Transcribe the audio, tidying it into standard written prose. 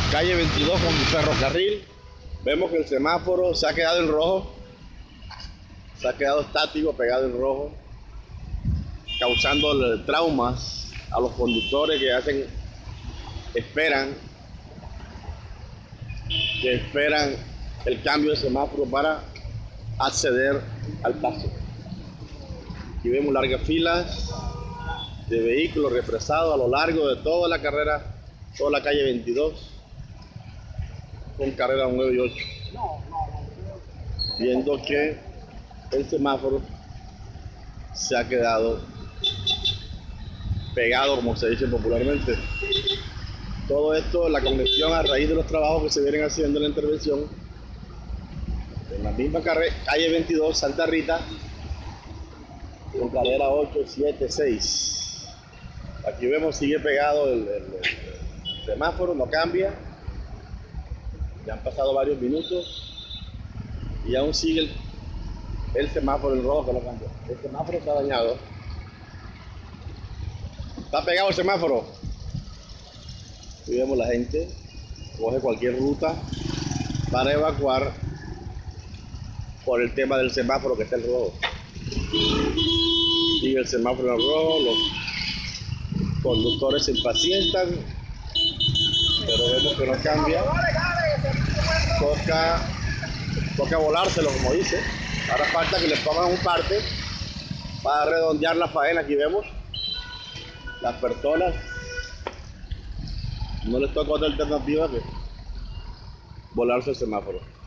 calle 22 con ferrocarril. Vemos que el semáforo se ha quedado en rojo, se ha quedado estático, pegado en rojo, causando traumas a los conductores esperan el cambio de semáforo para acceder al paso. Aquí vemos largas filas de vehículos represados a lo largo de toda la carrera, toda la calle 22, con carrera 9 y 8. Viendo que el semáforo se ha quedado pegado, como se dice popularmente. Todo esto, la conexión a raíz de los trabajos que se vienen haciendo en la intervención en la misma calle 22, Santa Rita, con carrera 8, 7, 6. Aquí vemos, sigue pegado el semáforo, no cambia. Ya han pasado varios minutos y aún sigue el semáforo en rojo, que no cambia. El semáforo está dañado. Está pegado el semáforo. Aquí vemos la gente, coge cualquier ruta para evacuar por el tema del semáforo que está en rojo. Sigue el semáforo en rojo, los conductores se impacientan, pero vemos que no cambia. Toca volárselo, como dice. Ahora falta que le pongan un parte para redondear la faena. Aquí vemos las personas, no les toca otra alternativa que volarse el semáforo.